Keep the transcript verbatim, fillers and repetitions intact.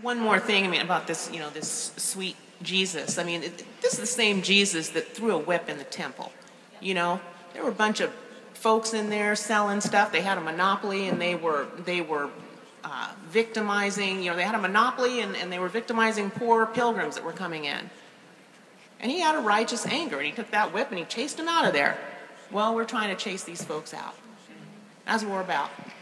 One more thing, I mean, about this, you know, this sweet Jesus. I mean, it, this is the same Jesus that threw a whip in the temple. You know, there were a bunch of folks in there selling stuff. They had a monopoly, and they were they were uh, victimizing. You know, they had a monopoly, and, and they were victimizing poor pilgrims that were coming in. And he had a righteous anger, and he took that whip and he chased them out of there. Well, we're trying to chase these folks out. That's what we're about.